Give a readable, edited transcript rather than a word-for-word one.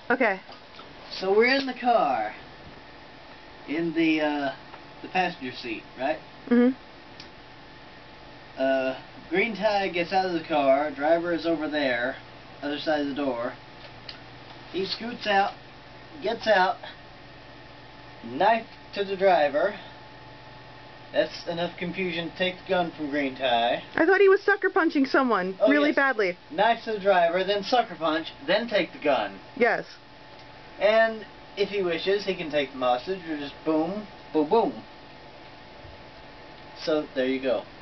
Okay. So we're in the car, in the passenger seat, right? Mhm. Green tie gets out of the car. Driver is over there, other side of the door. He scoots out, gets out, knife to the driver. That's enough confusion to take the gun from Green tie. I thought he was sucker punching someone really yes. badly. Knife to the driver, then sucker punch, then take the gun. Yes. And if he wishes, he can take the hostage or just boom, boom, boom. So there you go.